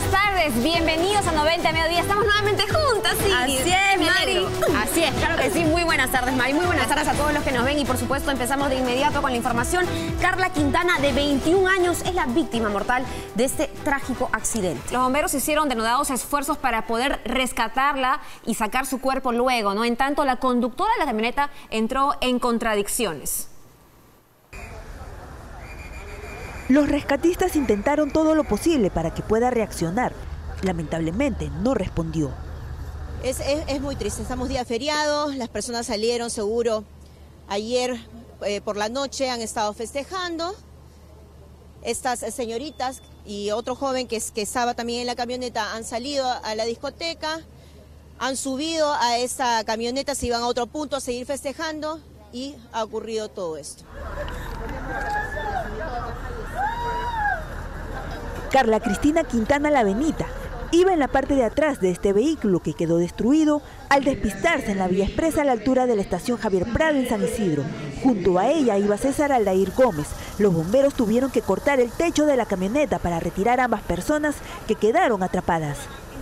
buenas tardes, bienvenidos a 90 a Mediodía. Estamos nuevamente juntas, sí. Así es, Mari. Así es, claro que sí. Muy buenas tardes, Mari. Muy buenas tardes a todos los que nos ven y por supuesto empezamos de inmediato con la información. Carla Quintana, de 21 años, es la víctima mortal de este trágico accidente. Los bomberos hicieron denodados esfuerzos para poder rescatarla y sacar su cuerpo luego, ¿no? En tanto, la conductora de la camioneta entró en contradicciones. Los rescatistas intentaron todo lo posible para que pueda reaccionar. Lamentablemente no respondió. Es muy triste, estamos día feriados, las personas salieron seguro ayer por la noche, han estado festejando. Estas señoritas y otro joven que estaba también en la camioneta han salido a la discoteca, han subido a esta camioneta, se iban a otro punto a seguir festejando y ha ocurrido todo esto. Carla Cristina Quintana La Benita iba en la parte de atrás de este vehículo que quedó destruido al despistarse en la vía expresa a la altura de la estación Javier Prado en San Isidro. Junto a ella iba César Aldair Gómez. Los bomberos tuvieron que cortar el techo de la camioneta para retirar a ambas personas que quedaron atrapadas.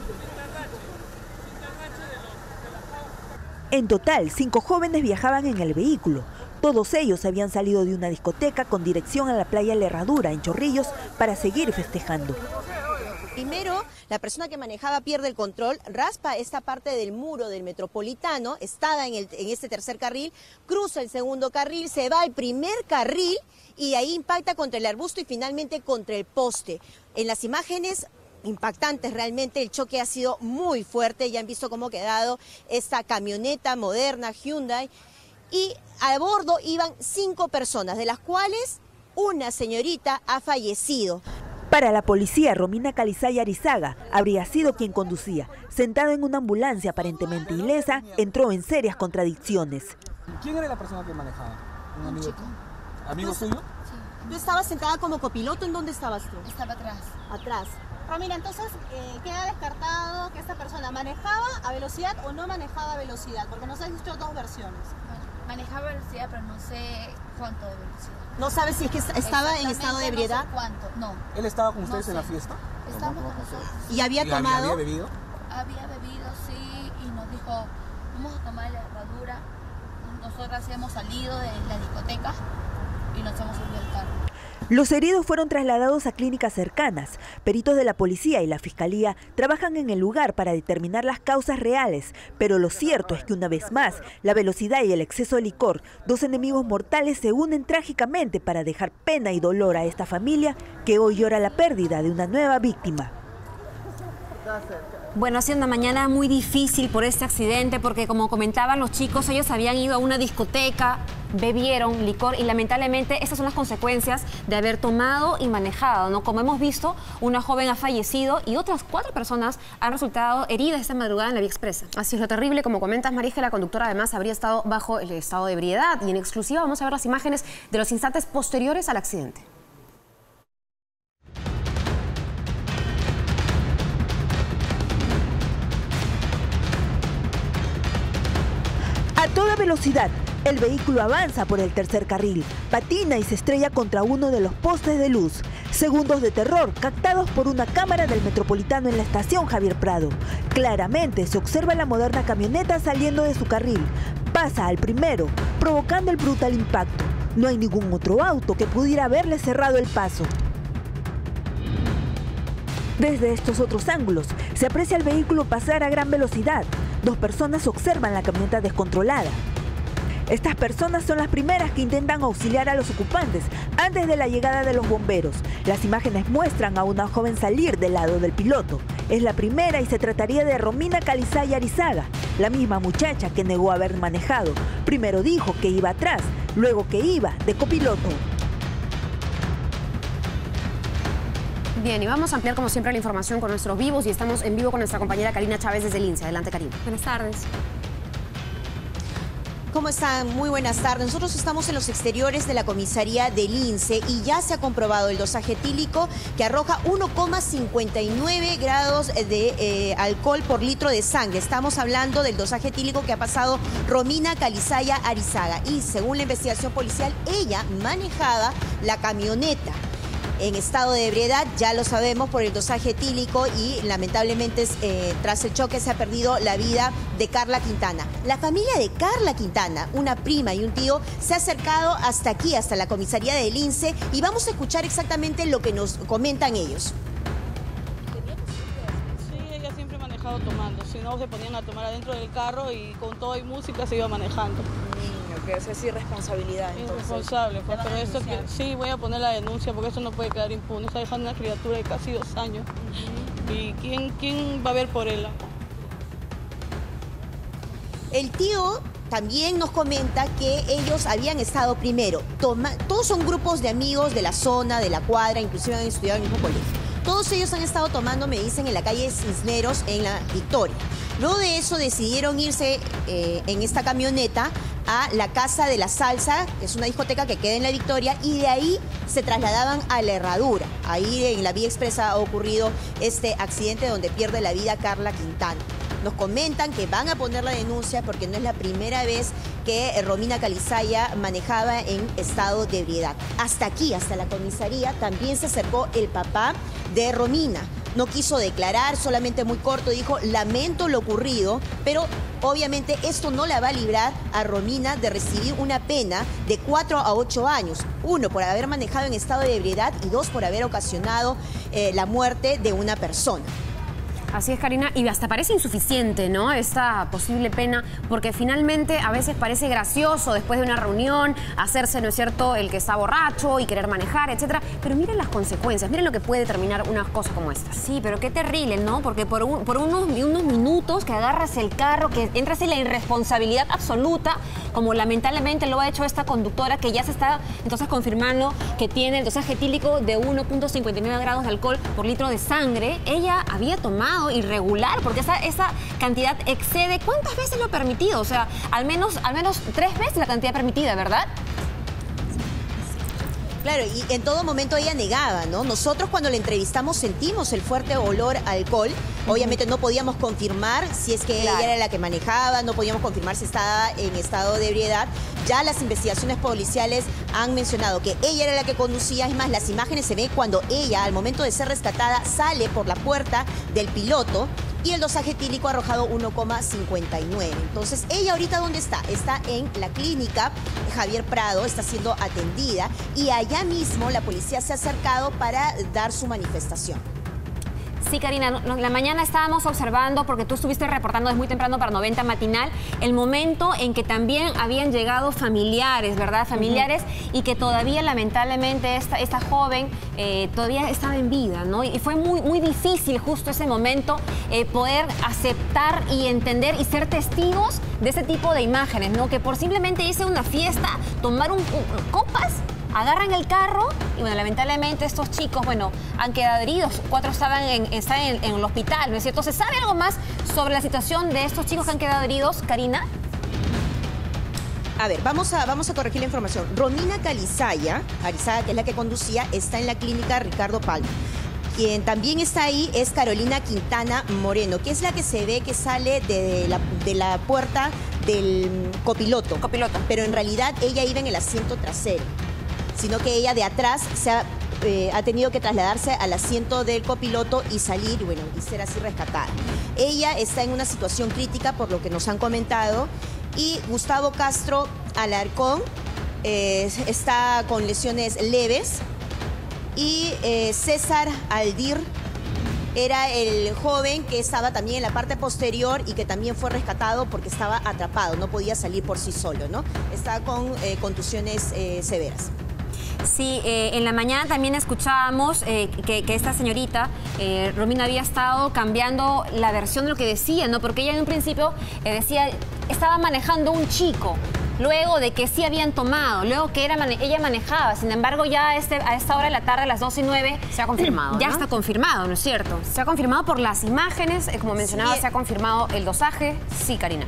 En total, 5 jóvenes viajaban en el vehículo. Todos ellos habían salido de una discoteca con dirección a la playa La Herradura en Chorrillos para seguir festejando. Primero, la persona que manejaba pierde el control, raspa esta parte del muro del Metropolitano, está en este tercer carril, cruza el segundo carril, se va al primer carril y ahí impacta contra el arbusto y finalmente contra el poste. En las imágenes impactantes realmente, el choque ha sido muy fuerte, ya han visto cómo ha quedado esta camioneta moderna Hyundai. Y a bordo iban 5 personas, de las cuales una señorita ha fallecido. Para la policía, Romina Calizaya Arizaga habría sido quien conducía. Sentada en una ambulancia aparentemente ilesa, entró en serias contradicciones. ¿Quién era la persona que manejaba? ¿Un amigo? Chico. ¿Amigo suyo? Sí. ¿Tú estabas sentada como copiloto? ¿En dónde estabas tú? Estaba atrás. Atrás. Romina, entonces queda descartado que esta persona manejaba a velocidad o no manejaba a velocidad, porque nos has dicho 2 versiones. Manejaba velocidad, pero no sé cuánto de velocidad. ¿No sabes si es que estaba en estado de ebriedad? No sé cuánto, no. ¿Él estaba con ustedes No en la sé. fiesta? Estábamos con nosotros. ¿Y había tomado? ¿Había bebido? Había bebido, sí, y nos dijo, vamos a tomar la herradura. Nosotras hemos salido de la discoteca y nos hemos subido al carro. Los heridos fueron trasladados a clínicas cercanas. Peritos de la policía y la fiscalía trabajan en el lugar para determinar las causas reales, pero lo cierto es que una vez más, la velocidad y el exceso de licor, 2 enemigos mortales, se unen trágicamente para dejar pena y dolor a esta familia que hoy llora la pérdida de una nueva víctima. Bueno, ha sido una mañana muy difícil por este accidente porque, como comentaban los chicos, ellos habían ido a una discoteca, bebieron licor y lamentablemente estas son las consecuencias de haber tomado y manejado, ¿no? Como hemos visto, una joven ha fallecido y otras 4 personas han resultado heridas esta madrugada en la vía expresa. Así es, lo terrible, como comentas, María, que la conductora además habría estado bajo el estado de ebriedad y en exclusiva vamos a ver las imágenes de los instantes posteriores al accidente. A toda velocidad, el vehículo avanza por el tercer carril, patina y se estrella contra uno de los postes de luz. Segundos de terror captados por una cámara del Metropolitano en la estación Javier Prado. Claramente se observa la moderna camioneta saliendo de su carril. Pasa al primero, provocando el brutal impacto. No hay ningún otro auto que pudiera haberle cerrado el paso. Desde estos otros ángulos, se aprecia el vehículo pasar a gran velocidad. 2 personas observan la camioneta descontrolada. Estas personas son las primeras que intentan auxiliar a los ocupantes antes de la llegada de los bomberos. Las imágenes muestran a una joven salir del lado del piloto. Es la primera y se trataría de Romina Calizaya Arizaga, la misma muchacha que negó haber manejado. Primero dijo que iba atrás, luego que iba de copiloto. Bien, y vamos a ampliar como siempre la información con nuestros vivos y estamos en vivo con nuestra compañera Karina Chávez desde Lince. Adelante, Karina. Buenas tardes. ¿Cómo están? Muy buenas tardes. Nosotros estamos en los exteriores de la comisaría de Lince y ya se ha comprobado el dosaje etílico que arroja 1,59 grados de alcohol por litro de sangre. Estamos hablando del dosaje etílico que ha pasado Romina Calizaya Arizaga y según la investigación policial, ella manejaba la camioneta. en estado de ebriedad, ya lo sabemos, por el dosaje etílico y lamentablemente tras el choque se ha perdido la vida de Carla Quintana. La familia de Carla Quintana, una prima y un tío, se ha acercado hasta aquí, hasta la comisaría del INSE, y vamos a escuchar exactamente lo que nos comentan ellos. Sí, ella siempre ha manejado tomando, si no se ponían a tomar adentro del carro y con todo y música se iba manejando. Que es irresponsabilidad. Irresponsable, pues, pero eso que, sí, voy a poner la denuncia porque eso no puede quedar impune. Está dejando una criatura de casi 2 años. ¿Y quién va a ver por él? El tío también nos comenta que ellos habían estado primero. Todos son grupos de amigos de la zona, de la cuadra, inclusive han estudiado en el mismo colegio. Todos ellos han estado tomando, me dicen, en la calle Cisneros, en la Victoria. Luego de eso decidieron irse en esta camioneta a la Casa de la Salsa, que es una discoteca que queda en la Victoria, y de ahí se trasladaban a la Herradura. Ahí en la vía expresa ha ocurrido este accidente donde pierde la vida Carla Quintana. Nos comentan que van a poner la denuncia porque no es la primera vez que Romina Calizaya manejaba en estado de ebriedad. Hasta aquí, hasta la comisaría, también se acercó el papá de Romina. No quiso declarar, solamente muy corto dijo: lamento lo ocurrido, pero obviamente esto no la va a librar a Romina de recibir una pena de 4 a 8 años. 1, por haber manejado en estado de ebriedad, y 2, por haber ocasionado la muerte de una persona. Así es, Karina, y hasta parece insuficiente, ¿no?, esta posible pena, porque finalmente a veces parece gracioso después de una reunión hacerse, ¿no es cierto?, el que está borracho y querer manejar, etcétera, pero miren las consecuencias, miren lo que puede terminar una cosa como esta. Sí, pero qué terrible, ¿no?, porque por unos minutos que agarras el carro, que entras en la irresponsabilidad absoluta, como lamentablemente lo ha hecho esta conductora, que ya se está entonces confirmando que tiene el dosaje etílico de 1.59 grados de alcohol por litro de sangre. Ella había tomado irregular, porque esa cantidad excede, ¿cuántas veces lo permitido? O sea, al menos 3 veces la cantidad permitida, ¿verdad? Claro, y en todo momento ella negaba, ¿no? Nosotros cuando la entrevistamos sentimos el fuerte olor a alcohol. Obviamente no podíamos confirmar si es que ella era la que manejaba, no podíamos confirmar si estaba en estado de ebriedad. Ya las investigaciones policiales han mencionado que ella era la que conducía. Es más, las imágenes se ven cuando ella, al momento de ser rescatada, sale por la puerta del piloto y el dosaje etílico ha arrojado 1,59. Entonces, ¿ella ahorita dónde está? Está en la clínica Javier Prado, está siendo atendida, y allá mismo la policía se ha acercado para dar su manifestación. Sí, Karina, la mañana estábamos observando, porque tú estuviste reportando desde muy temprano para 90 Matinal, el momento en que también habían llegado familiares, ¿verdad? Familiares, y que todavía lamentablemente esta joven todavía estaba en vida, ¿no? Y fue muy difícil justo ese momento poder aceptar y entender y ser testigos de ese tipo de imágenes, ¿no? Que por simplemente irse a una fiesta, tomar copas, agarran el carro y, bueno, lamentablemente estos chicos, bueno, han quedado heridos. 4 están en el hospital, ¿no es cierto? ¿Se sabe algo más sobre la situación de estos chicos que han quedado heridos, Karina? A ver, vamos a corregir la información. Romina Calizaya, que es la que conducía, está en la clínica Ricardo Palma. Quien también está ahí es Carolina Quintana Moreno, que es la que se ve que sale de la puerta del copiloto. Pero en realidad ella iba en el asiento trasero, sino que ella de atrás ha tenido que trasladarse al asiento del copiloto y salir, bueno, y ser así rescatada. Ella está en una situación crítica por lo que nos han comentado, y Gustavo Castro Alarcón está con lesiones leves, y César Aldir era el joven que estaba también en la parte posterior y que también fue rescatado porque estaba atrapado, no podía salir por sí solo, ¿no? Está con contusiones severas. Sí, en la mañana también escuchábamos que esta señorita, Romina, había estado cambiando la versión de lo que decía, ¿no? Porque ella en un principio decía, estaba manejando un chico, luego de que sí habían tomado, luego que ella manejaba. Sin embargo, ya a esta hora de la tarde, a las 2:09... Se ha confirmado, ya, ¿no? está confirmado, ¿no es cierto? Se ha confirmado por las imágenes, como mencionaba, sí, se ha confirmado el dosaje. Sí, Karina.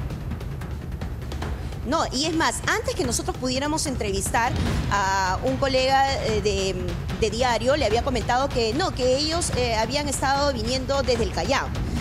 No, y es más, antes que nosotros pudiéramos entrevistar a un colega de diario, le había comentado que no, que ellos habían estado viniendo desde el Callao.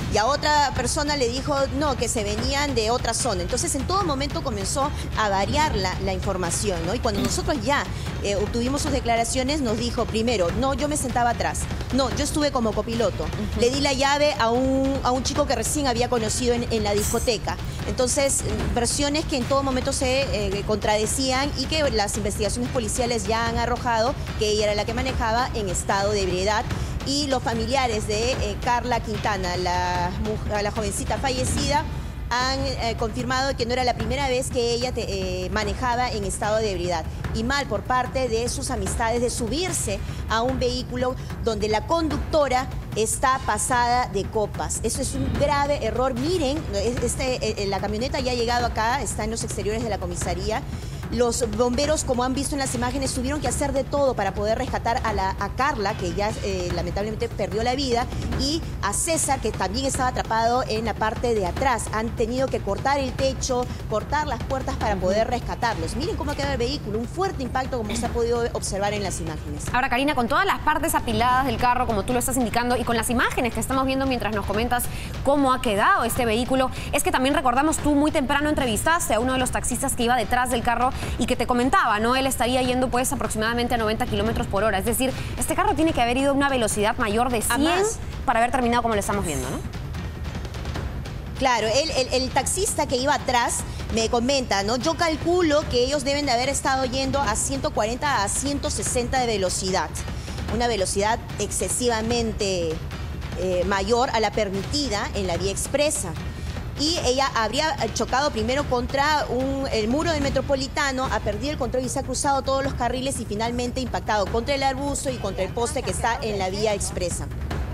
y a otra persona le dijo no, que se venían de otra zona. Entonces en todo momento comenzó a variar la información, ¿no? Y cuando nosotros ya obtuvimos sus declaraciones, nos dijo primero, no, yo me sentaba atrás, no, yo estuve como copiloto, le di la llave a un chico que recién había conocido en la discoteca. Entonces, versiones que en todo momento se contradecían y que las investigaciones policiales ya han arrojado que ella era la que manejaba en estado de ebriedad. Y los familiares de Carla Quintana, la jovencita fallecida, han confirmado que no era la primera vez que ella manejaba en estado de ebriedad. Y mal por parte de sus amistades de subirse a un vehículo donde la conductora está pasada de copas. Eso es un grave error. Miren, la camioneta ya ha llegado acá, está en los exteriores de la comisaría. Los bomberos, como han visto en las imágenes, tuvieron que hacer de todo para poder rescatar a Carla, que ya lamentablemente perdió la vida, y a César, que también estaba atrapado en la parte de atrás. Han tenido que cortar el techo, cortar las puertas para poder rescatarlos. Miren cómo queda el vehículo, un fuerte impacto como se ha podido observar en las imágenes. Ahora, Karina, con todas las partes apiladas del carro, como tú lo estás indicando, y con las imágenes que estamos viendo mientras nos comentas cómo ha quedado este vehículo, es que también recordamos, tú muy temprano entrevistaste a uno de los taxistas que iba detrás del carro y que te comentaba, ¿no? Él estaría yendo pues aproximadamente a 90 kilómetros por hora. Es decir, este carro tiene que haber ido a una velocidad mayor de 100 para haber terminado como lo estamos viendo, ¿no? Claro, el taxista que iba atrás me comenta, ¿no? Yo calculo que ellos deben de haber estado yendo a 140 a 160 de velocidad. Una velocidad excesivamente mayor a la permitida en la vía expresa. Y ella habría chocado primero contra el muro del Metropolitano, ha perdido el control y se ha cruzado todos los carriles y finalmente impactado contra el arbusto y contra el poste que está en la vía expresa.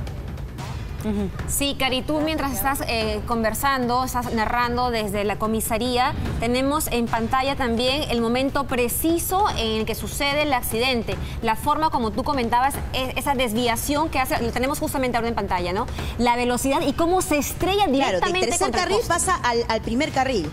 Sí, Cari, tú mientras estás conversando, estás narrando desde la comisaría, tenemos en pantalla también el momento preciso en el que sucede el accidente. La forma como tú comentabas, esa desviación que hace, lo tenemos justamente ahora en pantalla, ¿no? La velocidad y cómo se estrella directamente contra el poste. Claro, del tercer carril pasa al primer carril.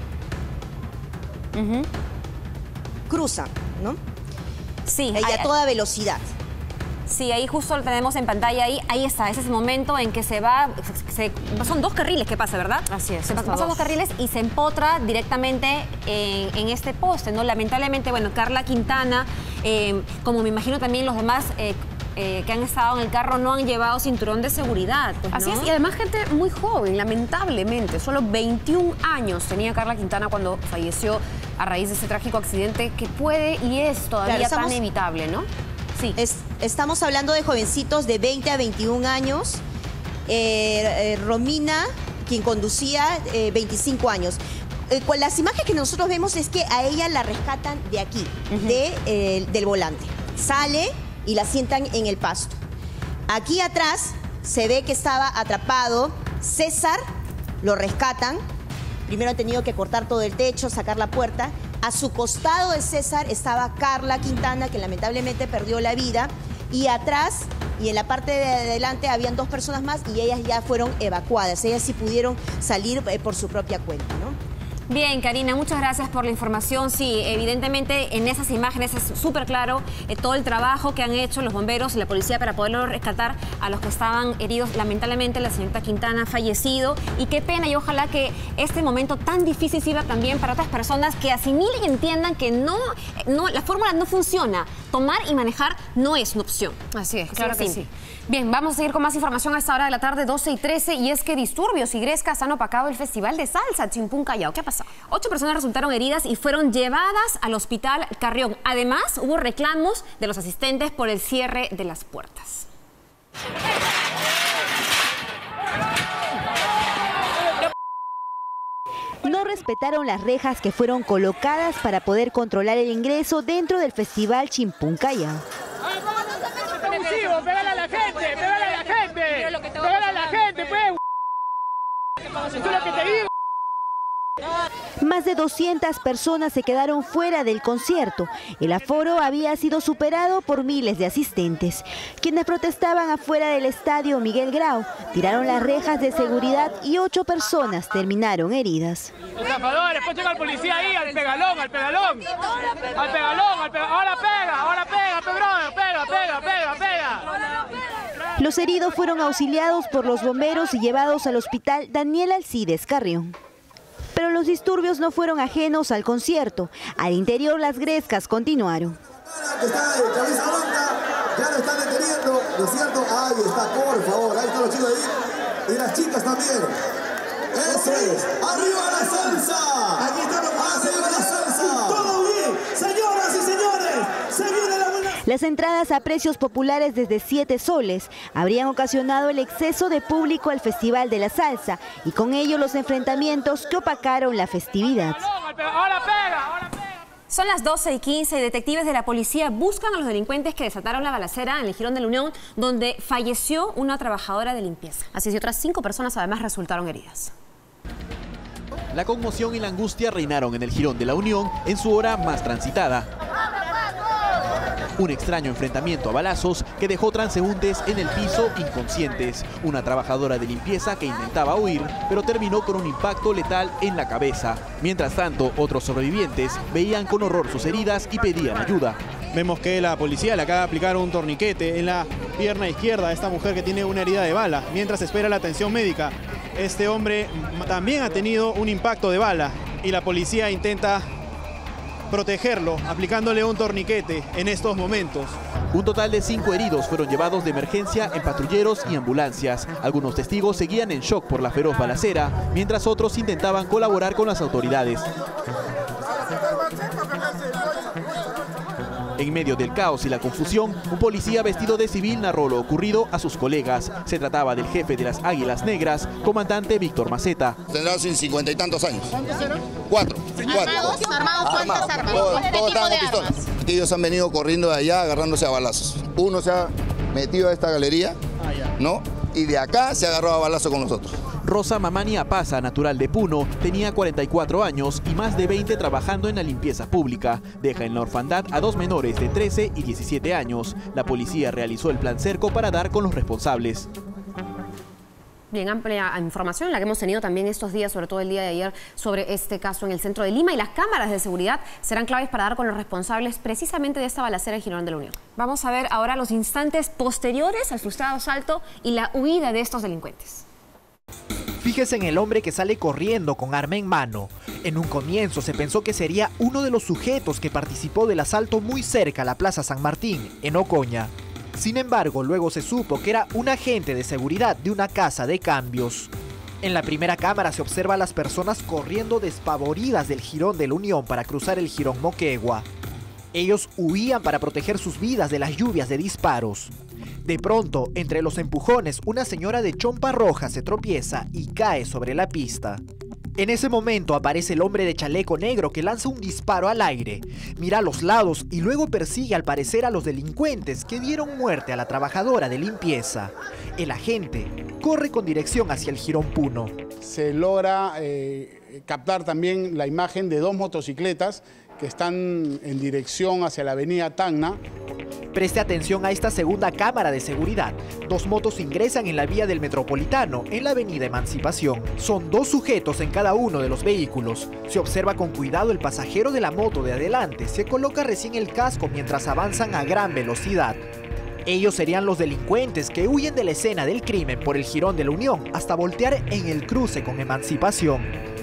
Cruza, ¿no? Sí. Y a toda velocidad. Sí, ahí justo lo tenemos en pantalla, ahí está, ese es el momento en que son dos carriles que pasa, ¿verdad? Así es. Pasan dos carriles y se empotra directamente en este poste, ¿no? Lamentablemente, bueno, Carla Quintana, como me imagino también los demás que han estado en el carro, no han llevado cinturón de seguridad, pues, ¿no? Así es, y además gente muy joven, lamentablemente, solo 21 años tenía Carla Quintana cuando falleció a raíz de ese trágico accidente que puede y es todavía tan evitable, ¿no? Sí. Estamos hablando de jovencitos de 20 a 21 años. Romina, quien conducía, 25 años. Con las imágenes que nosotros vemos es que a ella la rescatan de aquí, del volante. Sale y la sientan en el pasto. Aquí atrás se ve que estaba atrapado César, lo rescatan. Primero han tenido que cortar todo el techo, sacar la puerta. A su costado de César estaba Carla Quintana, que lamentablemente perdió la vida. Y atrás y en la parte de adelante habían dos personas más y ellas ya fueron evacuadas. Ellas sí pudieron salir por su propia cuenta, ¿no? Bien, Karina, muchas gracias por la información. Sí, evidentemente en esas imágenes es súper claro todo el trabajo que han hecho los bomberos y la policía para poderlo rescatar a los que estaban heridos. Lamentablemente la señorita Quintana ha fallecido y qué pena, y ojalá que este momento tan difícil sirva también para otras personas que asimilen y entiendan que la fórmula no funciona. Tomar y manejar no es una opción. Así es, claro que sí. Bien, vamos a seguir con más información a esta hora de la tarde, 12:13, y es que disturbios y grescas han opacado el Festival de Salsa Chimpún Callao. ¿Qué ha pasado? 8 personas resultaron heridas y fueron llevadas al Hospital Carrión. Además, hubo reclamos de los asistentes por el cierre de las puertas. No respetaron las rejas que fueron colocadas para poder controlar el ingreso dentro del Festival Chimpún Callao. ¡Pégale a la gente! ¡Pégale a la gente! ¡Pégale a la gente, pues! ¡Eso es lo que te digo! Más de 200 personas se quedaron fuera del concierto. El aforo había sido superado por miles de asistentes. Quienes protestaban afuera del estadio Miguel Grau tiraron las rejas de seguridad y 8 personas terminaron heridas. Los estafadores, pues llega el policía ahí, al pegalón, al pegalón. Al pegalón, al pegalón. Ahora pega, pe brother, pega. Los heridos fueron auxiliados por los bomberos y llevados al hospital Daniel Alcides Carrión. Pero los disturbios no fueron ajenos al concierto. Al interior las grescas continuaron. Está de cabeza blanca, ya lo están deteniendo, ¿no es cierto? Ahí está, por favor, ahí están los chicos ahí. Y las chicas también. Eso es. ¡Arriba la salsa! Aquí estamos. ¡Arriba la salsa! ¡Todo bien! Señoras y señores, se viene la buena... Las entradas a precios populares desde 7 soles habrían ocasionado el exceso de público al Festival de la Salsa y con ello los enfrentamientos que opacaron la festividad. ¡Ahora pega! Son las 12:15 y detectives de la policía buscan a los delincuentes que desataron la balacera en el Jirón de la Unión, donde falleció una trabajadora de limpieza. Así es, y otras 5 personas además resultaron heridas. La conmoción y la angustia reinaron en el Jirón de la Unión en su hora más transitada. Un extraño enfrentamiento a balazos que dejó transeúntes en el piso inconscientes. Una trabajadora de limpieza que intentaba huir, pero terminó con un impacto letal en la cabeza. Mientras tanto, otros sobrevivientes veían con horror sus heridas y pedían ayuda. Vemos que la policía le acaba de aplicar un torniquete en la pierna izquierda a esta mujer que tiene una herida de bala, mientras espera la atención médica. Este hombre también ha tenido un impacto de bala y la policía intenta protegerlo, aplicándole un torniquete en estos momentos. Un total de 5 heridos fueron llevados de emergencia en patrulleros y ambulancias. Algunos testigos seguían en shock por la feroz balacera, mientras otros intentaban colaborar con las autoridades. En medio del caos y la confusión, un policía vestido de civil narró lo ocurrido a sus colegas. Se trataba del jefe de las Águilas Negras, comandante Víctor Maceta. Tendrá 50 y tantos años. ¿Cuántos eran? 4. ¿Armados? ¿Cuántas armas? Todos estaban con pistolas. Ellos han venido corriendo de allá agarrándose a balazos. Uno se ha metido a esta galería, ¿no? Y de acá se agarró a balazo con nosotros. Rosa Mamani Apaza, natural de Puno, tenía 44 años y más de 20 trabajando en la limpieza pública. Deja en la orfandad a 2 menores de 13 y 17 años. La policía realizó el plan cerco para dar con los responsables. Bien, amplia información la que hemos tenido también estos días, sobre todo el día de ayer, sobre este caso en el centro de Lima, y las cámaras de seguridad serán claves para dar con los responsables precisamente de esta balacera en Jirón de la Unión. Vamos a ver ahora los instantes posteriores al frustrado asalto y la huida de estos delincuentes. Fíjese en el hombre que sale corriendo con arma en mano. En un comienzo se pensó que sería uno de los sujetos que participó del asalto muy cerca a la Plaza San Martín, en Ocoña. Sin embargo, luego se supo que era un agente de seguridad de una casa de cambios. En la primera cámara se observa a las personas corriendo despavoridas del Jirón de la Unión para cruzar el Jirón Moquegua. Ellos huían para proteger sus vidas de las lluvias de disparos. De pronto, entre los empujones, una señora de chompa roja se tropieza y cae sobre la pista. En ese momento aparece el hombre de chaleco negro que lanza un disparo al aire, mira a los lados y luego persigue al parecer a los delincuentes que dieron muerte a la trabajadora de limpieza. El agente corre con dirección hacia el Jirón Puno. Se logra captar también la imagen de 2 motocicletas que están en dirección hacia la avenida Tacna. Preste atención a esta segunda cámara de seguridad. 2 motos ingresan en la vía del Metropolitano, en la avenida Emancipación. Son 2 sujetos en cada uno de los vehículos. Se observa con cuidado el pasajero de la moto de adelante. Se coloca recién el casco mientras avanzan a gran velocidad. Ellos serían los delincuentes que huyen de la escena del crimen por el Jirón de la Unión hasta voltear en el cruce con Emancipación.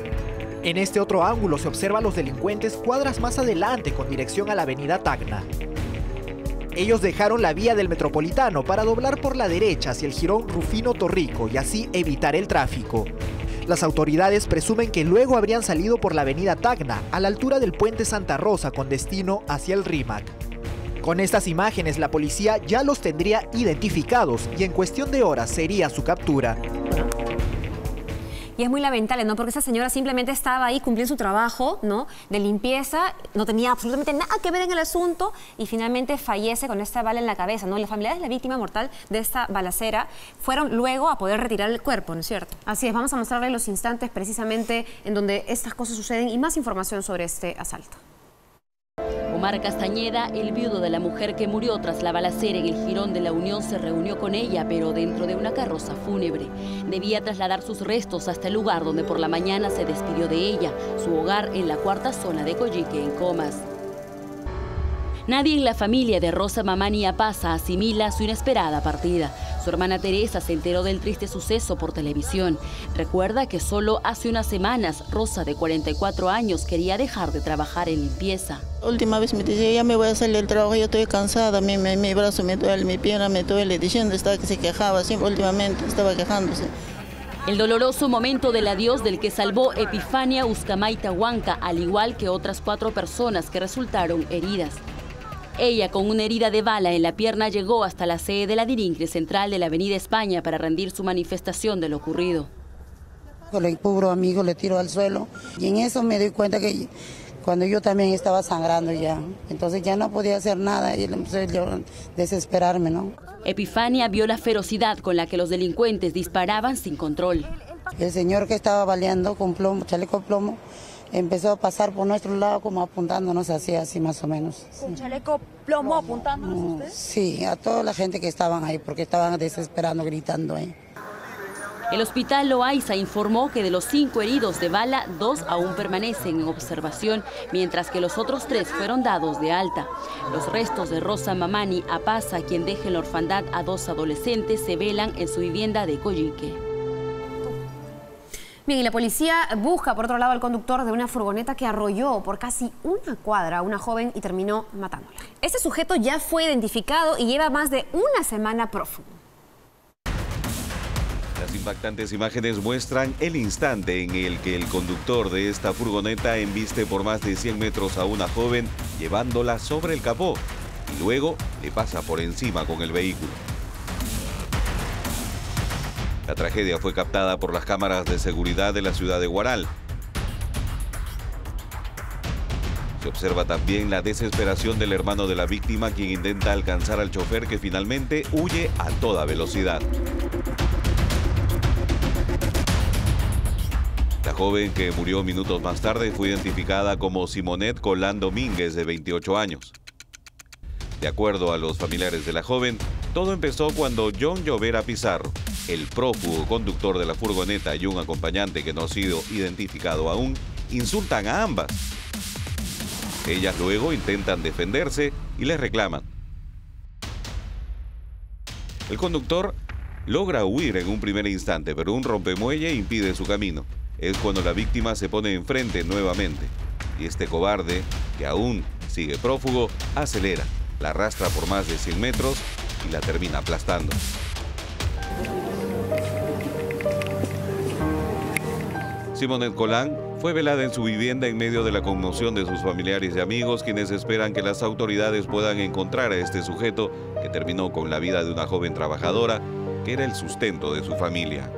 En este otro ángulo se observa a los delincuentes cuadras más adelante con dirección a la avenida Tacna. Ellos dejaron la vía del Metropolitano para doblar por la derecha hacia el Jirón Rufino Torrico y así evitar el tráfico. Las autoridades presumen que luego habrían salido por la avenida Tacna a la altura del puente Santa Rosa con destino hacia el Rímac. Con estas imágenes la policía ya los tendría identificados y en cuestión de horas sería su captura. Y es muy lamentable, ¿no? Porque esa señora simplemente estaba ahí cumpliendo su trabajo, ¿no?, de limpieza, no tenía absolutamente nada que ver en el asunto y finalmente fallece con esta bala en la cabeza, ¿no? Los familiares de la víctima mortal de esta balacera fueron luego a poder retirar el cuerpo, ¿no es cierto? Así es, vamos a mostrarles los instantes precisamente en donde estas cosas suceden y más información sobre este asalto. Omar Castañeda, el viudo de la mujer que murió tras la balacera en el Jirón de la Unión, se reunió con ella, pero dentro de una carroza fúnebre. Debía trasladar sus restos hasta el lugar donde por la mañana se despidió de ella, su hogar en la 4ª zona de Coyique, en Comas. Nadie en la familia de Rosa Mamani Apaza asimila su inesperada partida. Su hermana Teresa se enteró del triste suceso por televisión. Recuerda que solo hace unas semanas Rosa, de 44 años, quería dejar de trabajar en limpieza. Última vez me decía, ya me voy a salir del trabajo, yo estoy cansada, mi brazo me duele, mi pierna me duele, diciendo estaba que se quejaba, siempre últimamente estaba quejándose. El doloroso momento del adiós del que salvó Epifania Uzcamayta Huanca, al igual que otras 4 personas que resultaron heridas. Ella, con una herida de bala en la pierna, llegó hasta la sede de la Dirincre Central de la Avenida España para rendir su manifestación de lo ocurrido. Con el pobre amigo le tiro al suelo y en eso me doy cuenta que cuando yo también estaba sangrando ya, entonces ya no podía hacer nada y empecé a desesperarme, ¿no? Epifania vio la ferocidad con la que los delincuentes disparaban sin control. El señor que estaba baleando con plomo, chaleco plomo, empezó a pasar por nuestro lado como apuntándonos así más o menos. ¿Con chaleco plomo apuntándonos a ustedes? Sí, a toda la gente que estaban ahí, porque estaban desesperando, gritando ahí. El hospital Loaiza informó que de los 5 heridos de bala, 2 aún permanecen en observación, mientras que los otros 3 fueron dados de alta. Los restos de Rosa Mamani Apaza, quien deja en la orfandad a 2 adolescentes, se velan en su vivienda de Coyique. Bien, y la policía busca, por otro lado, al conductor de una furgoneta que arrolló por casi una cuadra a una joven y terminó matándola. Este sujeto ya fue identificado y lleva más de una semana prófugo. Las impactantes imágenes muestran el instante en el que el conductor de esta furgoneta embiste por más de 100 metros a una joven, llevándola sobre el capó, y luego le pasa por encima con el vehículo. La tragedia fue captada por las cámaras de seguridad de la ciudad de Huaral. Se observa también la desesperación del hermano de la víctima, quien intenta alcanzar al chofer, que finalmente huye a toda velocidad. La joven, que murió minutos más tarde, fue identificada como Simonet Colán Domínguez, de 28 años. De acuerdo a los familiares de la joven, todo empezó cuando John Llovera Pizarro, el prófugo conductor de la furgoneta, y un acompañante que no ha sido identificado aún, insultan a ambas. Ellas luego intentan defenderse y les reclaman. El conductor logra huir en un primer instante, pero un rompemuelle impide su camino. Es cuando la víctima se pone enfrente nuevamente, y este cobarde, que aún sigue prófugo, acelera, la arrastra por más de 100 metros y la termina aplastando. Simonet Colán fue velada en su vivienda en medio de la conmoción de sus familiares y amigos, quienes esperan que las autoridades puedan encontrar a este sujeto que terminó con la vida de una joven trabajadora que era el sustento de su familia.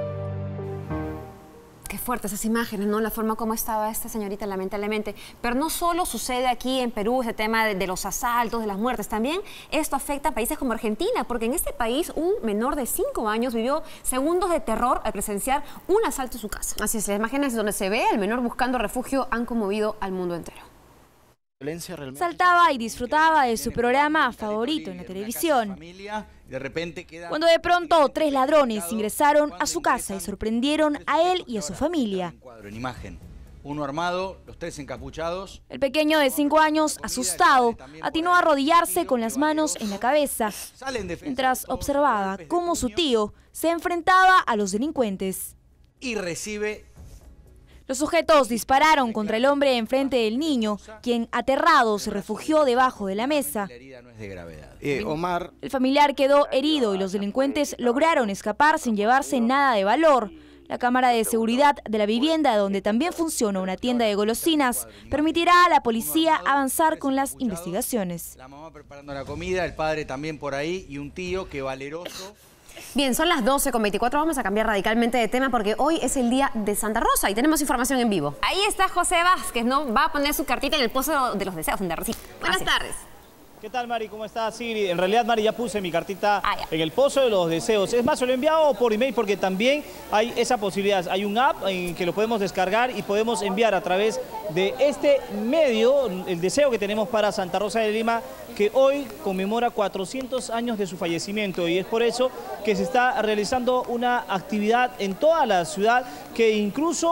Qué fuertes esas imágenes, ¿no? La forma como estaba esta señorita, lamentablemente. Pero no solo sucede aquí en Perú ese tema de los asaltos, de las muertes. También esto afecta a países como Argentina, porque en este país un menor de 5 años vivió segundos de terror al presenciar un asalto en su casa. Así es, las imágenes donde se ve al menor buscando refugio han conmovido al mundo entero. Saltaba y disfrutaba de su programa favorito en la televisión. Cuando de pronto 3 ladrones ingresaron a su casa y sorprendieron a él y a su familia. Uno armado, los 3 encapuchados. El pequeño de 5 años, asustado, atinó a arrodillarse con las manos en la cabeza, mientras observaba cómo su tío se enfrentaba a los delincuentes. Y recibe... Los sujetos dispararon contra el hombre enfrente del niño, quien, aterrado, se refugió debajo de la mesa. Omar. El familiar quedó herido y los delincuentes lograron escapar sin llevarse nada de valor. La cámara de seguridad de la vivienda, donde también funciona una tienda de golosinas, permitirá a la policía avanzar con las investigaciones. La mamá preparando la comida, el padre también por ahí y un tío que valeroso. Bien, son las 12:24, vamos a cambiar radicalmente de tema porque hoy es el día de Santa Rosa y tenemos información en vivo. Ahí está José Vázquez, ¿no? Va a poner su cartita en el pozo de los deseos, en Derricita. Buenas tardes. ¿Qué tal, Mari? ¿Cómo estás, Sigrid? En realidad, Mari, ya puse mi cartita en el pozo de los deseos. Es más, se lo he enviado por email porque también hay esa posibilidad. Hay un app en que lo podemos descargar y podemos enviar a través de este medio el deseo que tenemos para Santa Rosa de Lima, que hoy conmemora 400 años de su fallecimiento, y es por eso que se está realizando una actividad en toda la ciudad que incluso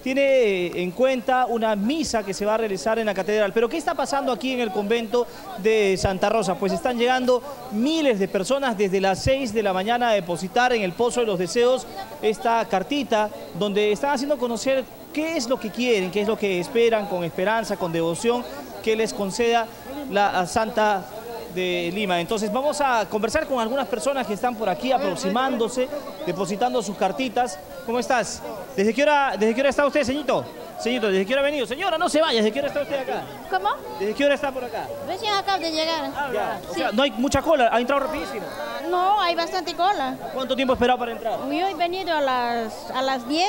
tiene en cuenta una misa que se va a realizar en la catedral. Pero ¿qué está pasando aquí en el convento de Santa Rosa? Pues están llegando miles de personas desde las 6 de la mañana a depositar en el Pozo de los Deseos esta cartita donde están haciendo conocer qué es lo que quieren, qué es lo que esperan con esperanza, con devoción, que les conceda la Santa de Lima. Entonces vamos a conversar con algunas personas que están por aquí aproximándose, depositando sus cartitas. ¿Cómo estás? ¿Desde qué hora está usted, señorito? Señorito, ¿desde qué hora ha venido? Señora, no se vaya, ¿desde qué hora está usted acá? ¿Cómo? ¿Desde qué hora está por acá? Recién acabo de llegar. Ya. O Sí. sea, no hay mucha cola, ha entrado rapidísimo. No, hay bastante cola. ¿Cuánto tiempo ha esperado para entrar? Yo he venido a las 10.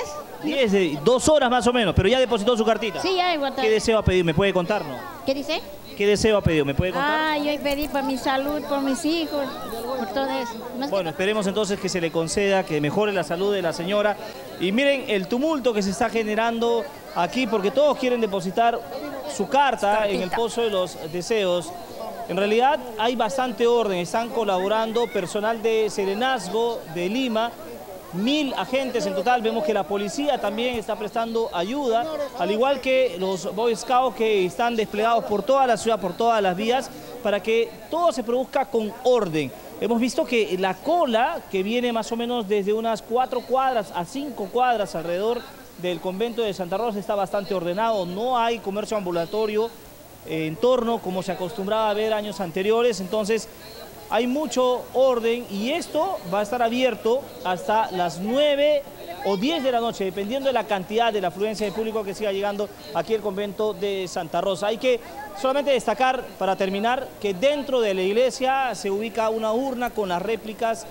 2 horas más o menos, pero ya depositó su cartita. Sí, ya igual. ¿Qué deseo ha pedido? ¿Me puede contar, no? ¿Qué dice? ¿Qué deseo ha pedido? ¿Me puede contar? Yo pedí por mi salud, por mis hijos, por todo eso. Bueno, esperemos entonces que se le conceda, que mejore la salud de la señora. Y miren el tumulto que se está generando aquí, porque todos quieren depositar su carta en el Pozo de los Deseos. En realidad hay bastante orden, están colaborando personal de Serenazgo de Lima, 1000 agentes en total. Vemos que la policía también está prestando ayuda, al igual que los Boy Scouts que están desplegados por toda la ciudad, por todas las vías, para que todo se produzca con orden. Hemos visto que la cola, que viene más o menos desde unas 4 cuadras a 5 cuadras alrededor del convento de Santa Rosa, está bastante ordenado, no hay comercio ambulatorio en torno como se acostumbraba a ver años anteriores. Entonces hay mucho orden y esto va a estar abierto hasta las 9 o 10 de la noche, dependiendo de la cantidad de la afluencia de público que siga llegando aquí al convento de Santa Rosa. Hay que solamente destacar, para terminar, que dentro de la iglesia se ubica una urna con las reliquias,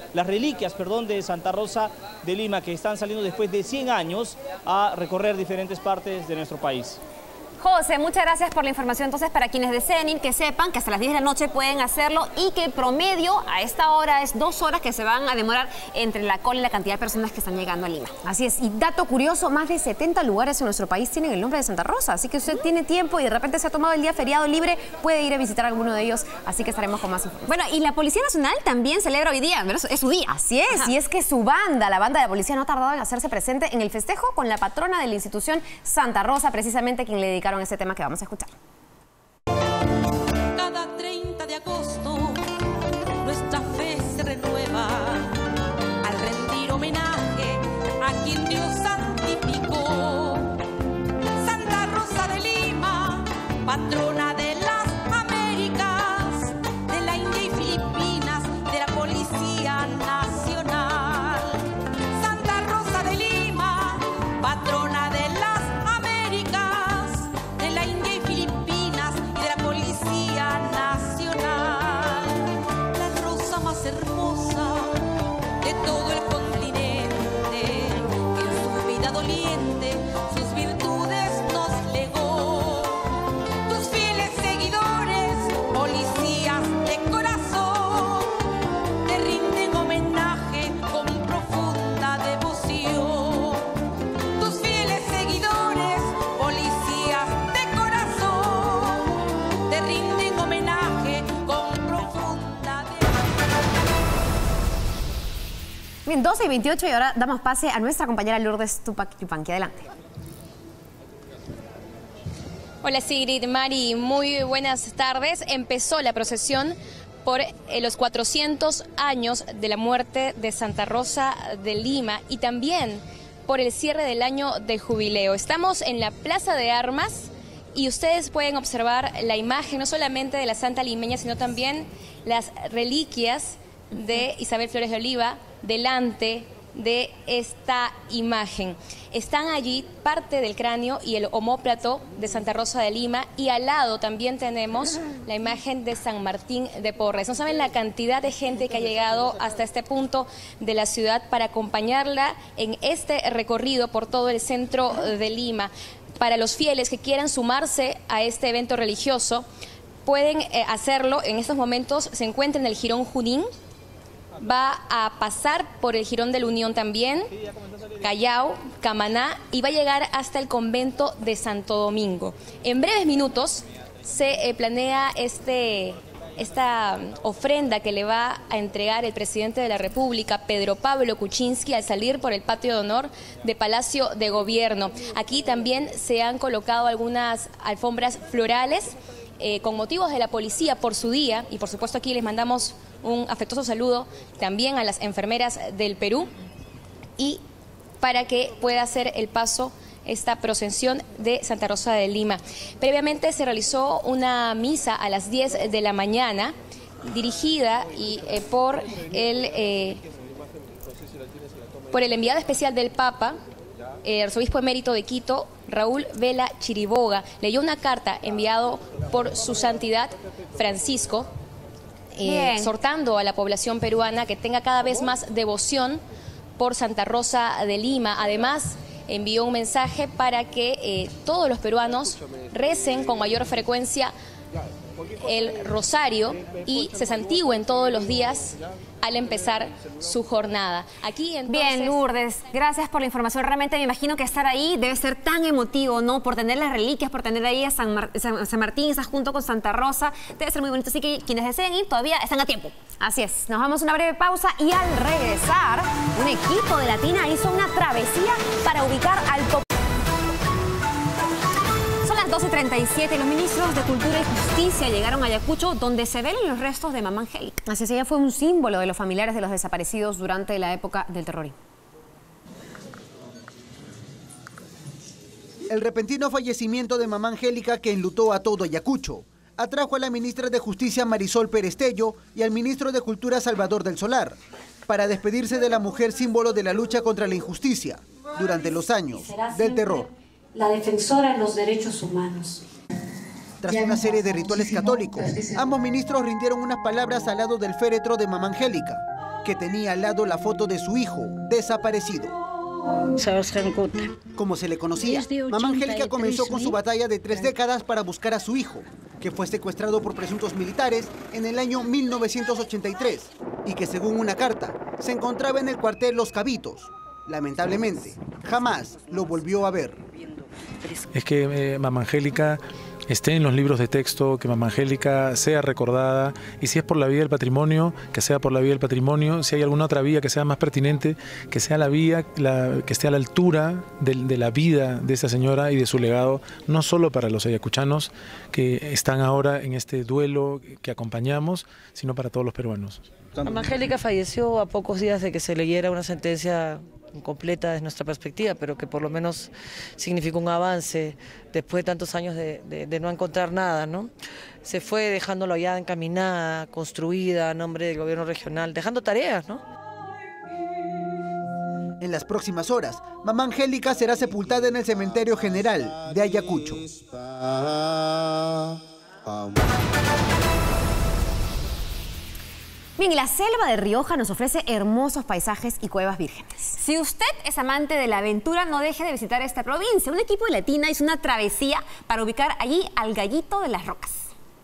de Santa Rosa de Lima, que están saliendo después de 100 años a recorrer diferentes partes de nuestro país. José, muchas gracias por la información. Entonces, para quienes deseen ir, que sepan que hasta las 10 de la noche pueden hacerlo y que el promedio a esta hora es 2 horas que se van a demorar entre la cola y la cantidad de personas que están llegando a Lima. Así es. Y dato curioso, más de 70 lugares en nuestro país tienen el nombre de Santa Rosa. Así que usted tiene tiempo y de repente se ha tomado el día feriado libre, puede ir a visitar alguno de ellos. Así que estaremos con más información. Bueno, y la Policía Nacional también celebra hoy día, ¿verdad? Es su día. Así es. Ajá. Y es que su banda, la banda de la policía, no ha tardado en hacerse presente en el festejo con la patrona de la institución, Santa Rosa, precisamente quien le dedicaron ese tema que vamos a escuchar. Cada 30 de agosto nuestra fe se renueva al rendir homenaje a quien Dios santificó. Santa Rosa de Lima, patrona de las Américas, de la India y Filipinas, de la Policía Nacional. Santa Rosa de Lima, patrona de las Américas, de la India y Filipinas y de la Policía Nacional. La rosa más hermosa de todo el continente, que en su vida doliente sus virtudes nos legó. Tus fieles seguidores, policías de corazón, te rinden homenaje con profunda devoción. Tus fieles seguidores, policías de corazón, te rinden homenaje con profunda Bien, 12 y 28 y ahora damos pase a nuestra compañera Lourdes Tupac Yupanqui. Adelante. Hola Sigrid, Mari, muy buenas tardes. Empezó la procesión por los 400 años de la muerte de Santa Rosa de Lima y también por el cierre del año de jubileo. Estamos en la Plaza de Armas y ustedes pueden observar la imagen no solamente de la Santa Limeña, sino también las reliquias de Isabel Flores de Oliva delante de esta imagen. Están allí parte del cráneo y el omóplato de Santa Rosa de Lima y al lado también tenemos la imagen de San Martín de Porres. No saben la cantidad de gente que ha llegado hasta este punto de la ciudad para acompañarla en este recorrido por todo el centro de Lima. Para los fieles que quieran sumarse a este evento religioso, pueden hacerlo. En estos momentos se encuentra en el Jirón Junín, va a pasar por el Jirón de la Unión también, Callao, Camaná y va a llegar hasta el convento de Santo Domingo. En breves minutos se planea este esta ofrenda que le va a entregar el presidente de la República, Pedro Pablo Kuczynski, al salir por el patio de honor de Palacio de Gobierno. Aquí también se han colocado algunas alfombras florales con motivos de la policía por su día, y por supuesto aquí les mandamos un afectuoso saludo también a las enfermeras del Perú, y para que pueda hacer el paso esta procesión de Santa Rosa de Lima. Previamente se realizó una misa a las 10 de la mañana, dirigida por el enviado especial del Papa, el arzobispo emérito de Quito, Raúl Vela Chiriboga. Leyó una carta enviada por su santidad Francisco, exhortando a la población peruana que tenga cada vez más devoción por Santa Rosa de Lima. Además, envió un mensaje para que todos los peruanos recen con mayor frecuencia el rosario y se santigüen todos los días al empezar su jornada. Aquí entonces... Bien, Lourdes, gracias por la información. Realmente me imagino que estar ahí debe ser tan emotivo, ¿no? Por tener las reliquias, por tener ahí a San Martín, estás junto con Santa Rosa, debe ser muy bonito. Así que quienes deseen ir todavía están a tiempo. Así es, nos vamos a una breve pausa y al regresar, un equipo de Latina hizo una travesía para ubicar al 12:37, los ministros de Cultura y Justicia llegaron a Ayacucho, donde se ven los restos de Mamá Angélica. Así es, ella fue un símbolo de los familiares de los desaparecidos durante la época del terrorismo. El repentino fallecimiento de Mamá Angélica, que enlutó a todo Ayacucho, atrajo a la ministra de Justicia Marisol Perestello y al ministro de Cultura Salvador del Solar, para despedirse de la mujer símbolo de la lucha contra la injusticia durante los años del terror. La defensora de los derechos humanos. Tras una serie de rituales católicos, ambos ministros rindieron unas palabras al lado del féretro de Mamá Angélica, que tenía al lado la foto de su hijo desaparecido. Como se le conocía, Mamá Angélica comenzó con su batalla de 3 décadas para buscar a su hijo, que fue secuestrado por presuntos militares en el año 1983 y que, según una carta, se encontraba en el cuartel Los Cabitos. Lamentablemente, jamás lo volvió a ver. Es que Mamá Angélica esté en los libros de texto, que Mamá Angélica sea recordada, y si es por la vía del patrimonio, que sea por la vía del patrimonio. Si hay alguna otra vía que sea más pertinente, que sea la vía que esté a la altura de la vida de esta señora y de su legado, no solo para los ayacuchanos que están ahora en este duelo que acompañamos, sino para todos los peruanos. Mamá Angélica falleció a pocos días de que se leyera una sentencia incompleta desde nuestra perspectiva, pero que por lo menos significó un avance después de tantos años de no encontrar nada, ¿no? Se fue dejándolo ya encaminada, construida a nombre del gobierno regional, dejando tareas, ¿no? En las próximas horas, Mamá Angélica será sepultada en el Cementerio General de Ayacucho. Bien, la selva de Rioja nos ofrece hermosos paisajes y cuevas vírgenes. Si usted es amante de la aventura, no deje de visitar esta provincia. Un equipo de Latina hizo una travesía para ubicar allí al Gallito de las Rocas.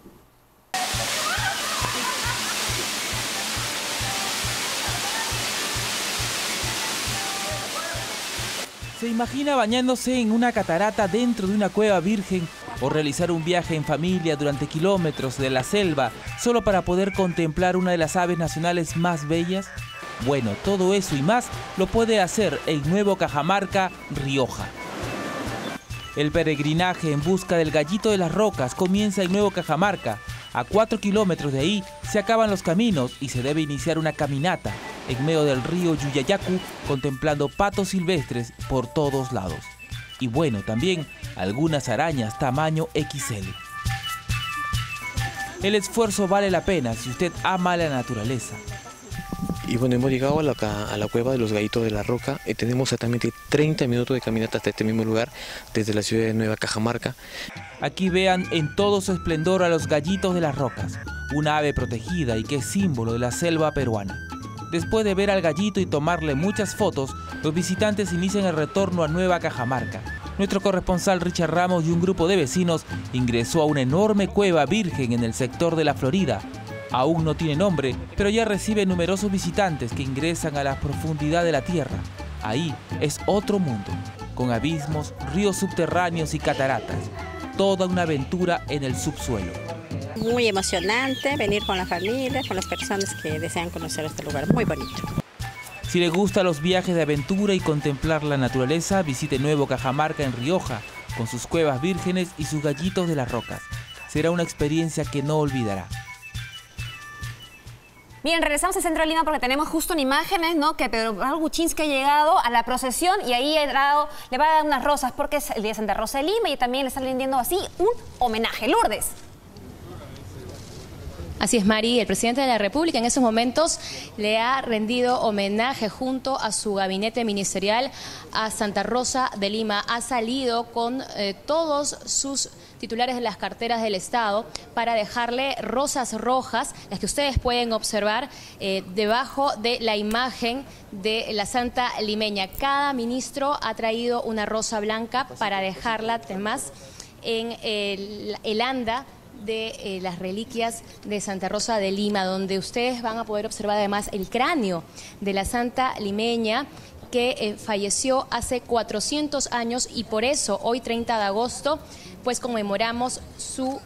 ¿Se imagina bañándose en una catarata dentro de una cueva virgen o realizar un viaje en familia durante kilómetros de la selva solo para poder contemplar una de las aves nacionales más bellas? Bueno, todo eso y más lo puede hacer el nuevo Cajamarca Rioja. El peregrinaje en busca del Gallito de las Rocas comienza en Nuevo Cajamarca. A 4 kilómetros de ahí se acaban los caminos y se debe iniciar una caminata en medio del río Yuyayacu, contemplando patos silvestres por todos lados. Y bueno, también algunas arañas tamaño XL. El esfuerzo vale la pena si usted ama la naturaleza. Y bueno, hemos llegado a la cueva de los Gallitos de la Roca y tenemos exactamente 30 minutos de caminata hasta este mismo lugar, desde la ciudad de Nueva Cajamarca. Aquí vean en todo su esplendor a los Gallitos de las Rocas, una ave protegida y que es símbolo de la selva peruana. Después de ver al gallito y tomarle muchas fotos, los visitantes inician el retorno a Nueva Cajamarca. Nuestro corresponsal Richard Ramos y un grupo de vecinos ingresó a una enorme cueva virgen en el sector de la Florida. Aún no tiene nombre, pero ya recibe numerosos visitantes que ingresan a la profundidad de la tierra. Ahí es otro mundo, con abismos, ríos subterráneos y cataratas. Toda una aventura en el subsuelo. Muy emocionante venir con la familia, con las personas que desean conocer este lugar. Muy bonito. Si le gustan los viajes de aventura y contemplar la naturaleza, visite Nuevo Cajamarca en Rioja, con sus cuevas vírgenes y sus gallitos de las rocas. Será una experiencia que no olvidará. Bien, regresamos al centro de Lima porque tenemos justo en imágenes, ¿no? Que Pedro Pablo Kuczynski ha llegado a la procesión y ahí le va a dar unas rosas porque es el día de Santa Rosa de Lima y también le están rindiendo así un homenaje. Lourdes. Así es, Mari. El presidente de la República en esos momentos le ha rendido homenaje junto a su gabinete ministerial a Santa Rosa de Lima. Ha salido con todos sus titulares de las carteras del Estado para dejarle rosas rojas, las que ustedes pueden observar debajo de la imagen de la Santa Limeña. Cada ministro ha traído una rosa blanca para dejarla además en el anda de las reliquias de Santa Rosa de Lima, donde ustedes van a poder observar además el cráneo de la Santa Limeña que falleció hace 400 años y por eso hoy 30 de agosto pues conmemoramos su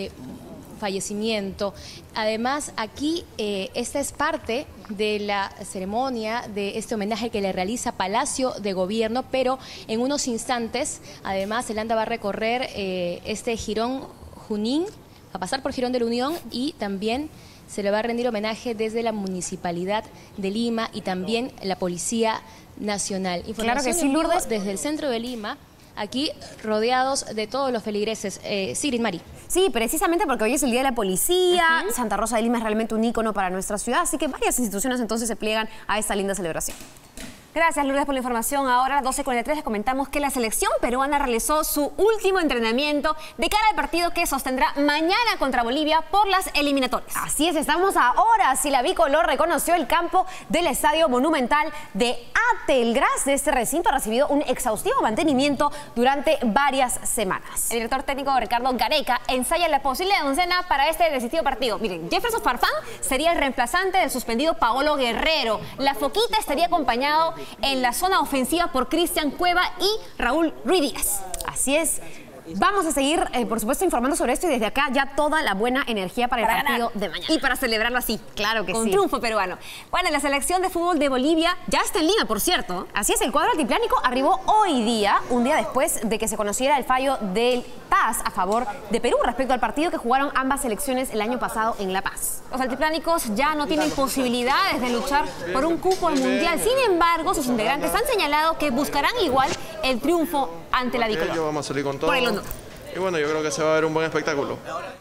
fallecimiento. Además aquí esta es parte de la ceremonia de este homenaje que le realiza Palacio de Gobierno, pero en unos instantes además el anda va a recorrer este Jirón Junín, a pasar por Jirón de la Unión y también se le va a rendir homenaje desde la Municipalidad de Lima y también la Policía Nacional. Claro que sí, Lourdes. Desde el centro de Lima, aquí rodeados de todos los feligreses. Sigrid, Mari. Sí, precisamente porque hoy es el Día de la Policía. Santa Rosa de Lima es realmente un ícono para nuestra ciudad, así que varias instituciones entonces se pliegan a esta linda celebración. Gracias, Lourdes, por la información. Ahora, 12:43, les comentamos que la selección peruana realizó su último entrenamiento de cara al partido que sostendrá mañana contra Bolivia por las eliminatorias. Así es, estamos a horas y la bicolor reconoció el campo del Estadio Monumental de Atelgras. De este recinto ha recibido un exhaustivo mantenimiento durante varias semanas. El director técnico Ricardo Gareca ensaya la posible oncena para este decisivo partido. Miren, Jefferson Farfán sería el reemplazante del suspendido Paolo Guerrero. La Foquita estaría acompañado en la zona ofensiva por Cristian Cueva y Raúl Ruiz Díaz. Así es. Vamos a seguir, por supuesto, informando sobre esto y desde acá ya toda la buena energía para el partido de mañana. Y para celebrarlo así. Claro que sí. Con triunfo peruano. Bueno, la selección de fútbol de Bolivia ya está en Lima, por cierto. Así es, el cuadro altiplánico arribó hoy día, un día después de que se conociera el fallo del TAS a favor de Perú respecto al partido que jugaron ambas selecciones el año pasado en La Paz. Los altiplánicos ya no tienen posibilidades de luchar por un cupo al Mundial. Sin embargo, sus integrantes han señalado que buscarán igual el triunfo ante la bicolor. Vamos a salir con todo. Por el honor. Y bueno, yo creo que se va a ver un buen espectáculo.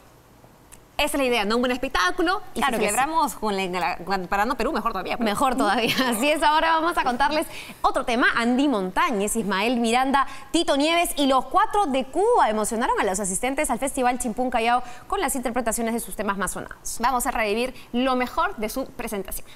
Esa es la idea, ¿no? Un buen espectáculo. Y claro, si celebramos parando Perú, mejor todavía. Mejor todavía. Así es, ahora vamos a contarles otro tema. Andy Montañez, Ismael Miranda, Tito Nieves y los 4 de Cuba emocionaron a los asistentes al Festival Chimpún Callao con las interpretaciones de sus temas más sonados. Vamos a revivir lo mejor de su presentación.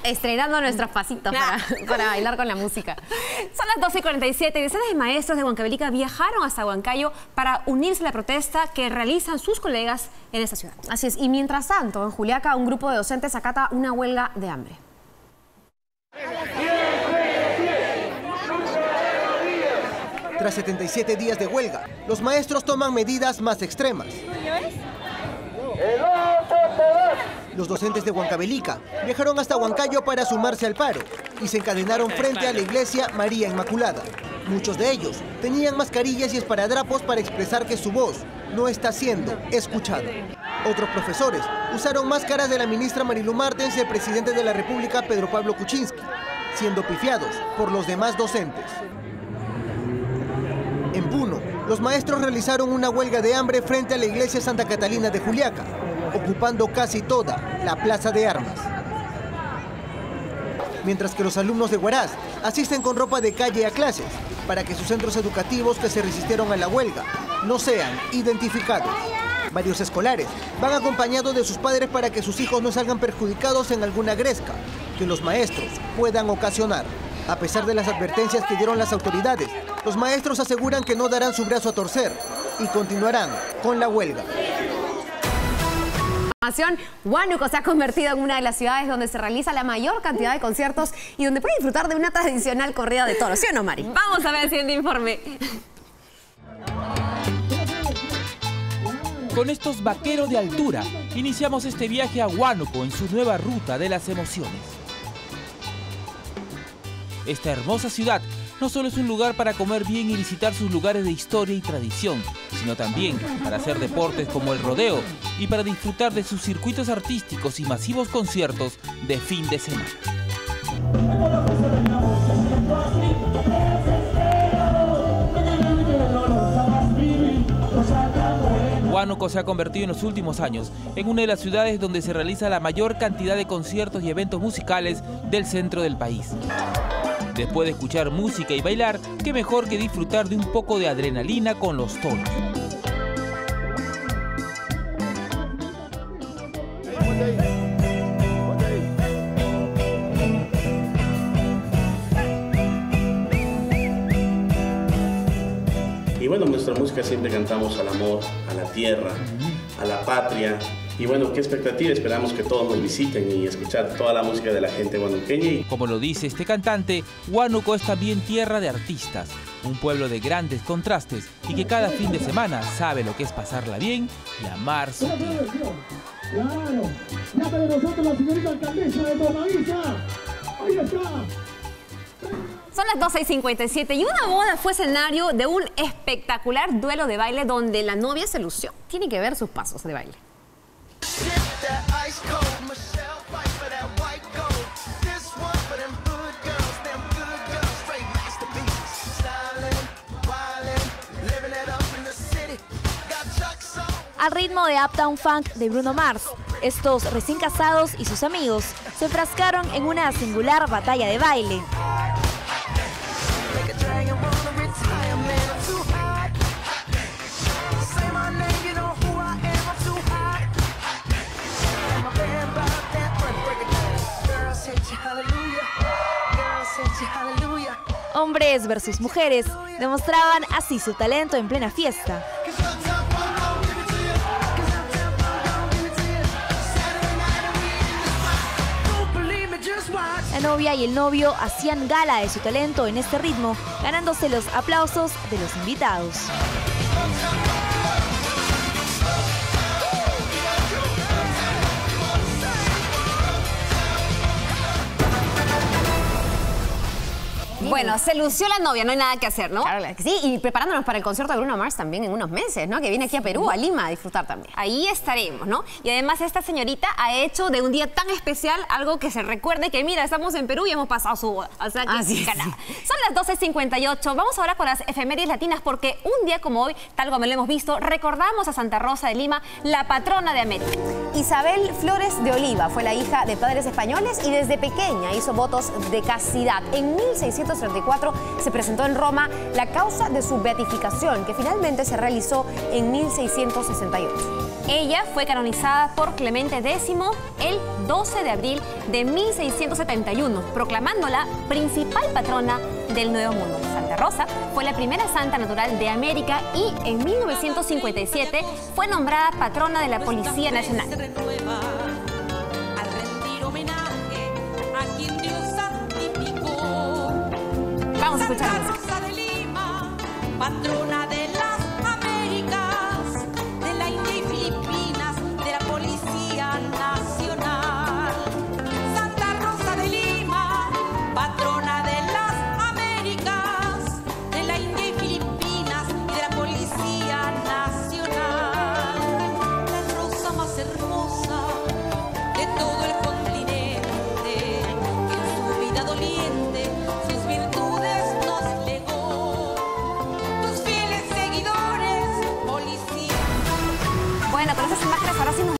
estrenando nuestros pasitos para bailar con la música. Son las 12:47 y decenas de maestros de Huancavelica viajaron hasta Huancayo para unirse a la protesta que realizan sus colegas en esta ciudad. Así es, y mientras tanto, en Juliaca, un grupo de docentes acata una huelga de hambre. Tras 77 días de huelga, los maestros toman medidas más extremas. Los docentes de Huancavelica viajaron hasta Huancayo para sumarse al paro y se encadenaron frente a la iglesia María Inmaculada. Muchos de ellos tenían mascarillas y esparadrapos para expresar que su voz no está siendo escuchada. Otros profesores usaron máscaras de la ministra Marilu Martens y el presidente de la República, Pedro Pablo Kuczynski, siendo pifiados por los demás docentes. En Puno, los maestros realizaron una huelga de hambre frente a la iglesia Santa Catalina de Juliaca, ocupando casi toda la plaza de armas. Mientras que los alumnos de Huaraz asisten con ropa de calle a clases para que sus centros educativos que se resistieron a la huelga no sean identificados. Varios escolares van acompañados de sus padres para que sus hijos no salgan perjudicados en alguna gresca que los maestros puedan ocasionar. A pesar de las advertencias que dieron las autoridades, los maestros aseguran que no darán su brazo a torcer y continuarán con la huelga. Huánuco se ha convertido en una de las ciudades donde se realiza la mayor cantidad de conciertos y donde puede disfrutar de una tradicional corrida de toros, ¿sí o no, Mari? Vamos a ver el siguiente informe. Con estos vaqueros de altura, iniciamos este viaje a Huánuco en su nueva ruta de las emociones. Esta hermosa ciudad no solo es un lugar para comer bien y visitar sus lugares de historia y tradición, sino también para hacer deportes como el rodeo y para disfrutar de sus circuitos artísticos y masivos conciertos de fin de semana. Huánuco se ha convertido en los últimos años en una de las ciudades donde se realiza la mayor cantidad de conciertos y eventos musicales del centro del país. Después de escuchar música y bailar, qué mejor que disfrutar de un poco de adrenalina con los toros. Y bueno, nuestra música siempre cantamos al amor, a la tierra, a la patria. Y bueno, qué expectativa, esperamos que todos nos visiten y escuchar toda la música de la gente huanuqueña. Como lo dice este cantante, Huánuco es también tierra de artistas, un pueblo de grandes contrastes y que cada fin de semana sabe lo que es pasarla bien y amar su tierra. Claro, ya está de nosotros la señorita alcaldesa de Tomaguisa. Ahí está. Son las 12:57 y una boda fue escenario de un espectacular duelo de baile donde la novia se lució. Tiene que ver sus pasos de baile. Al ritmo de Uptown Funk de Bruno Mars, estos recién casados y sus amigos se enfrascaron en una singular batalla de baile. Hombres versus mujeres demostraban así su talento en plena fiesta. La novia y el novio hacían gala de su talento en este ritmo, ganándose los aplausos de los invitados. Bueno, se lució la novia, no hay nada que hacer, ¿no? Claro que sí, y preparándonos para el concierto de Bruno Mars también en unos meses, ¿no? Que viene aquí a Perú, a Lima, a disfrutar también. Ahí estaremos, ¿no? Y además esta señorita ha hecho de un día tan especial algo que se recuerde que, mira, estamos en Perú y hemos pasado su boda. O sea, que Así es. ganada. Son las 12:58. Vamos ahora con las efemérides latinas porque un día como hoy, tal como lo hemos visto, recordamos a Santa Rosa de Lima, la patrona de América. Isabel Flores de Oliva fue la hija de padres españoles y desde pequeña hizo votos de castidad. En 1634 se presentó en Roma la causa de su beatificación, que finalmente se realizó en 1668. Ella fue canonizada por Clemente X el 12 de abril de 1671, proclamándola principal patrona del Nuevo Mundo. Santa Rosa fue la primera santa natural de América y en 1957 fue nombrada patrona de la Policía Nacional. Vamos a escuchar la música. Patrona de las Américas, de la India y Filipinas, de la Policía Nacional. Santa Rosa de Lima, patrona de las Américas, de la India y Filipinas y de la Policía Nacional. La rosa más hermosa de todo el continente, que en su vida doliente sus virtudes nos legó. Bueno, con esas imágenes ahora sí nos